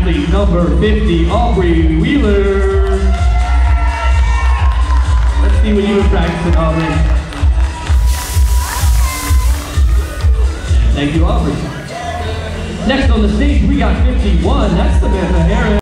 athlete number 50, Aubrey Wheeler. Let's see what you've been practicing, Aubrey. Thank you, Aubrey. Next on the stage, we got 51. That's Samantha Harris.